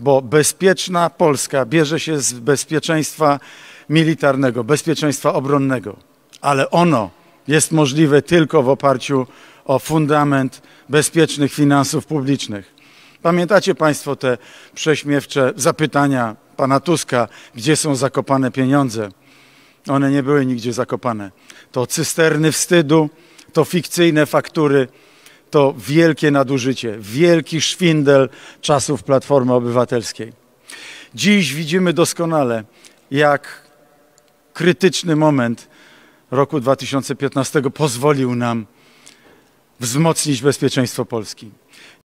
bo bezpieczna Polska bierze się z bezpieczeństwa militarnego, bezpieczeństwa obronnego, ale ono jest możliwe tylko w oparciu o fundament bezpiecznych finansów publicznych. Pamiętacie Państwo te prześmiewcze zapytania pana Tuska, gdzie są zakopane pieniądze? One nie były nigdzie zakopane. To cysterny wstydu, to fikcyjne faktury, to wielkie nadużycie, wielki szwindel czasów Platformy Obywatelskiej. Dziś widzimy doskonale, jak krytyczny moment roku 2015 pozwolił nam wzmocnić bezpieczeństwo Polski.